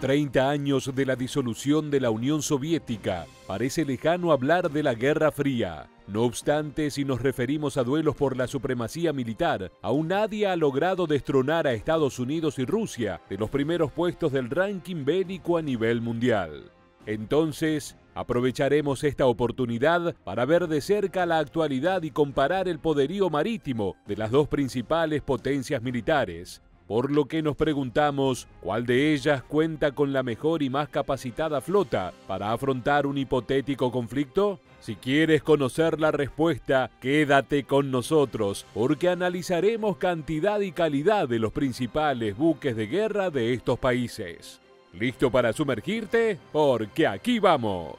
30 años de la disolución de la Unión Soviética, parece lejano hablar de la Guerra Fría. No obstante, si nos referimos a duelos por la supremacía militar, aún nadie ha logrado destronar a Estados Unidos y Rusia de los primeros puestos del ranking bélico a nivel mundial. Entonces, aprovecharemos esta oportunidad para ver de cerca la actualidad y comparar el poderío marítimo de las dos principales potencias militares. Por lo que nos preguntamos, ¿cuál de ellas cuenta con la mejor y más capacitada flota para afrontar un hipotético conflicto? Si quieres conocer la respuesta, quédate con nosotros, porque analizaremos cantidad y calidad de los principales buques de guerra de estos países. ¿Listo para sumergirte? Porque aquí vamos.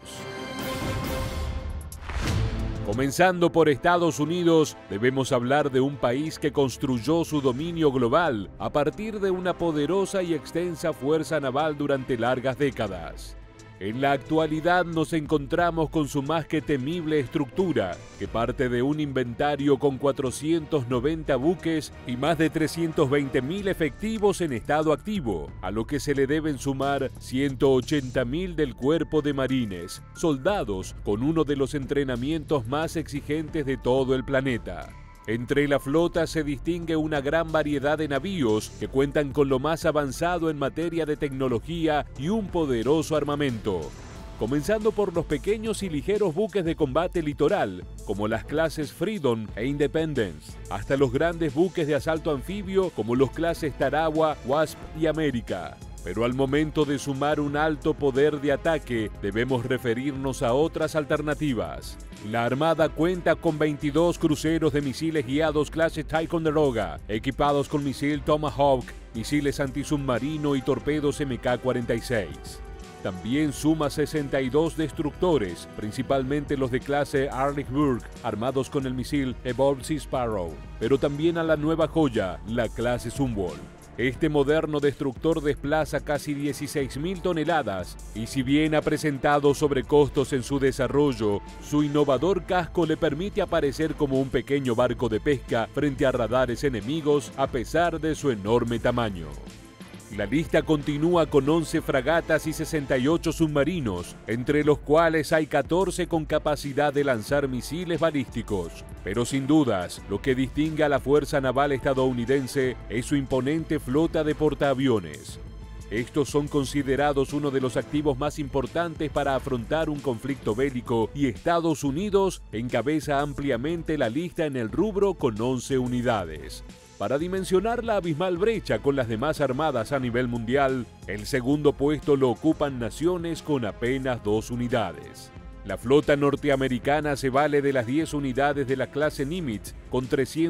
Comenzando por Estados Unidos, debemos hablar de un país que construyó su dominio global a partir de una poderosa y extensa fuerza naval durante largas décadas. En la actualidad nos encontramos con su más que temible estructura, que parte de un inventario con 490 buques y más de 320.000 efectivos en estado activo, a lo que se le deben sumar 180.000 del Cuerpo de Marines, soldados con uno de los entrenamientos más exigentes de todo el planeta. Entre la flota se distingue una gran variedad de navíos que cuentan con lo más avanzado en materia de tecnología y un poderoso armamento. Comenzando por los pequeños y ligeros buques de combate litoral, como las clases Freedom e Independence, hasta los grandes buques de asalto anfibio como los clases Tarawa, Wasp y América. Pero al momento de sumar un alto poder de ataque, debemos referirnos a otras alternativas. La Armada cuenta con 22 cruceros de misiles guiados clase Ticonderoga, equipados con misil Tomahawk, misiles antisubmarino y torpedos MK-46. También suma 62 destructores, principalmente los de clase Arleigh armados con el misil Evolved Sea Sparrow, pero también a la nueva joya, la clase Zumwalt. Este moderno destructor desplaza casi 16.000 toneladas y si bien ha presentado sobrecostos en su desarrollo, su innovador casco le permite aparecer como un pequeño barco de pesca frente a radares enemigos a pesar de su enorme tamaño. La lista continúa con 11 fragatas y 68 submarinos, entre los cuales hay 14 con capacidad de lanzar misiles balísticos. Pero sin dudas, lo que distingue a la Fuerza Naval estadounidense es su imponente flota de portaaviones. Estos son considerados uno de los activos más importantes para afrontar un conflicto bélico y Estados Unidos encabeza ampliamente la lista en el rubro con 11 unidades. Para dimensionar la abismal brecha con las demás armadas a nivel mundial, el segundo puesto lo ocupan naciones con apenas 2 unidades. La flota norteamericana se vale de las 10 unidades de la clase Nimitz, con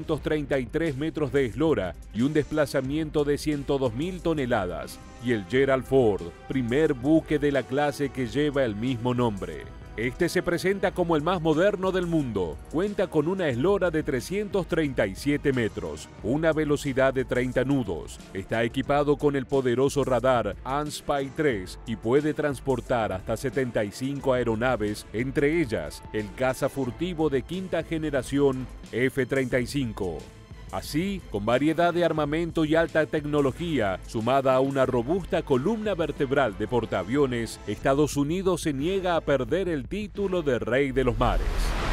333 metros de eslora y un desplazamiento de 102.000 toneladas, y el Gerald Ford, primer buque de la clase que lleva el mismo nombre. Este se presenta como el más moderno del mundo, cuenta con una eslora de 337 metros, una velocidad de 30 nudos, está equipado con el poderoso radar ANSPY 3 y puede transportar hasta 75 aeronaves, entre ellas el caza furtivo de quinta generación F-35. Así, con variedad de armamento y alta tecnología, sumada a una robusta columna vertebral de portaaviones, Estados Unidos se niega a perder el título de Rey de los Mares.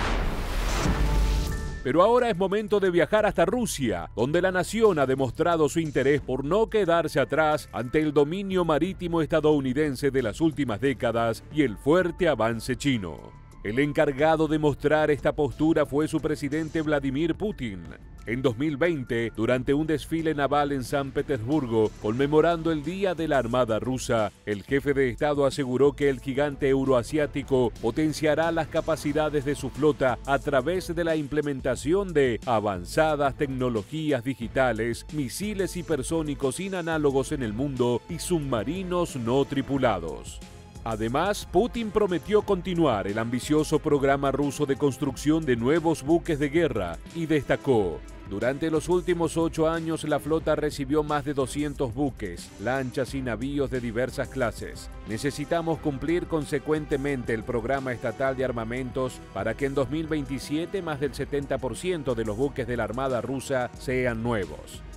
Pero ahora es momento de viajar hasta Rusia, donde la nación ha demostrado su interés por no quedarse atrás ante el dominio marítimo estadounidense de las últimas décadas y el fuerte avance chino. El encargado de mostrar esta postura fue su presidente Vladimir Putin. En 2020, durante un desfile naval en San Petersburgo, conmemorando el Día de la Armada Rusa, el jefe de Estado aseguró que el gigante euroasiático potenciará las capacidades de su flota a través de la implementación de avanzadas tecnologías digitales, misiles hipersónicos inanálogos en el mundo y submarinos no tripulados. Además, Putin prometió continuar el ambicioso programa ruso de construcción de nuevos buques de guerra y destacó: durante los últimos 8 años la flota recibió más de 200 buques, lanchas y navíos de diversas clases. Necesitamos cumplir consecuentemente el programa estatal de armamentos para que en 2027 más del 70% de los buques de la Armada rusa sean nuevos.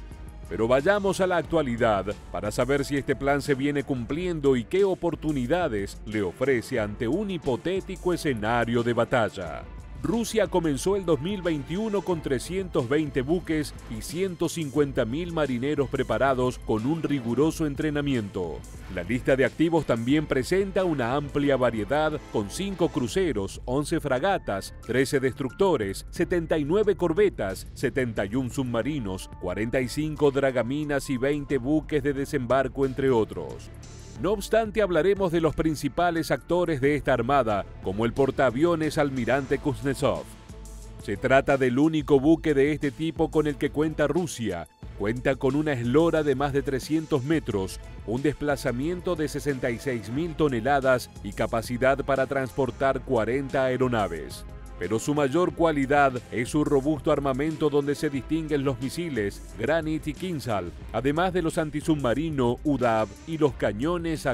Pero vayamos a la actualidad para saber si este plan se viene cumpliendo y qué oportunidades le ofrece ante un hipotético escenario de batalla. Rusia comenzó el 2021 con 320 buques y 150.000 marineros preparados con un riguroso entrenamiento. La lista de activos también presenta una amplia variedad con 5 cruceros, 11 fragatas, 13 destructores, 79 corbetas, 71 submarinos, 45 dragaminas y 20 buques de desembarco, entre otros. No obstante, hablaremos de los principales actores de esta armada, como el portaaviones Almirante Kuznetsov. Se trata del único buque de este tipo con el que cuenta Rusia. Cuenta con una eslora de más de 300 metros, un desplazamiento de 66.000 toneladas y capacidad para transportar 40 aeronaves. Pero su mayor cualidad es su robusto armamento, donde se distinguen los misiles Granit y Kinzhal, además de los antisubmarino UDAV y los cañones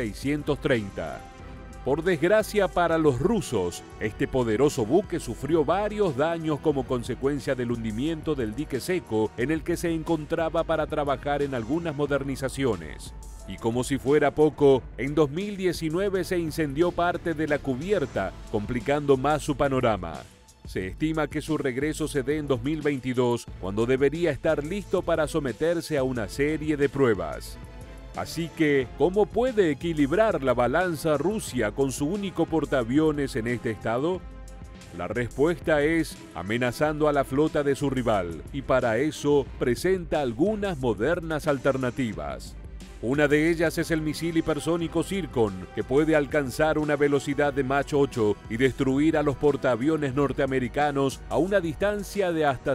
AK-630. Por desgracia para los rusos, este poderoso buque sufrió varios daños como consecuencia del hundimiento del dique seco en el que se encontraba para trabajar en algunas modernizaciones. Y como si fuera poco, en 2019 se incendió parte de la cubierta, complicando más su panorama. Se estima que su regreso se dé en 2022, cuando debería estar listo para someterse a una serie de pruebas. Así que, ¿cómo puede equilibrar la balanza Rusia con su único portaaviones en este estado? La respuesta es amenazando a la flota de su rival, y para eso presenta algunas modernas alternativas. Una de ellas es el misil hipersónico Zircon, que puede alcanzar una velocidad de Mach 8 y destruir a los portaaviones norteamericanos a una distancia de hasta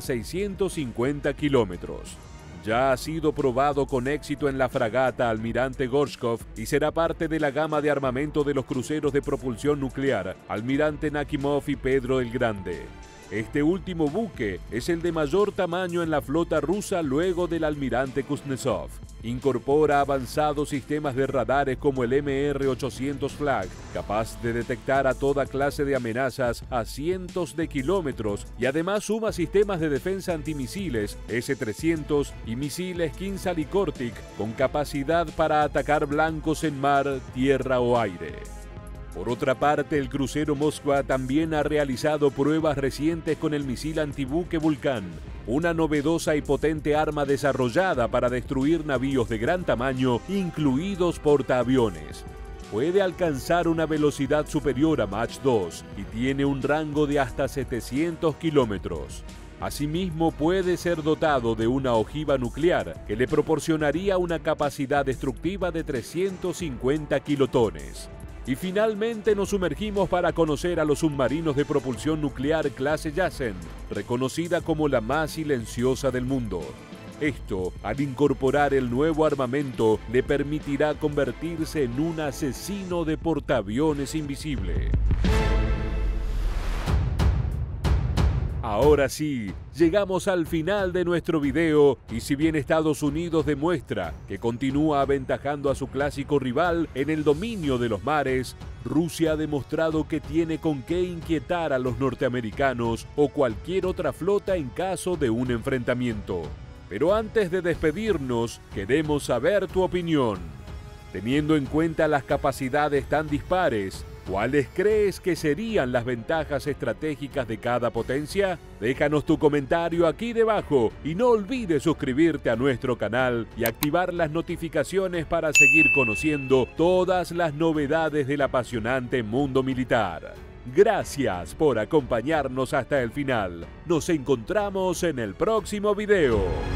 650 kilómetros. Ya ha sido probado con éxito en la fragata Almirante Gorshkov y será parte de la gama de armamento de los cruceros de propulsión nuclear Almirante Nakhimov y Pedro el Grande. Este último buque es el de mayor tamaño en la flota rusa luego del Almirante Kuznetsov. Incorpora avanzados sistemas de radares como el MR-800 Flak, capaz de detectar a toda clase de amenazas a cientos de kilómetros, y además suma sistemas de defensa antimisiles S-300 y misiles Kinzhal y Kortik con capacidad para atacar blancos en mar, tierra o aire. Por otra parte, el crucero Moskva también ha realizado pruebas recientes con el misil antibuque Vulcan, una novedosa y potente arma desarrollada para destruir navíos de gran tamaño, incluidos portaaviones. Puede alcanzar una velocidad superior a Mach 2 y tiene un rango de hasta 700 kilómetros. Asimismo, puede ser dotado de una ojiva nuclear que le proporcionaría una capacidad destructiva de 350 kilotones. Y finalmente nos sumergimos para conocer a los submarinos de propulsión nuclear clase Yasen, reconocida como la más silenciosa del mundo. Esto, al incorporar el nuevo armamento, le permitirá convertirse en un asesino de portaaviones invisible. Ahora sí, llegamos al final de nuestro video, y si bien Estados Unidos demuestra que continúa aventajando a su clásico rival en el dominio de los mares, Rusia ha demostrado que tiene con qué inquietar a los norteamericanos o cualquier otra flota en caso de un enfrentamiento. Pero antes de despedirnos, queremos saber tu opinión. Teniendo en cuenta las capacidades tan dispares, ¿cuáles crees que serían las ventajas estratégicas de cada potencia? Déjanos tu comentario aquí debajo y no olvides suscribirte a nuestro canal y activar las notificaciones para seguir conociendo todas las novedades del apasionante mundo militar. Gracias por acompañarnos hasta el final. Nos encontramos en el próximo video.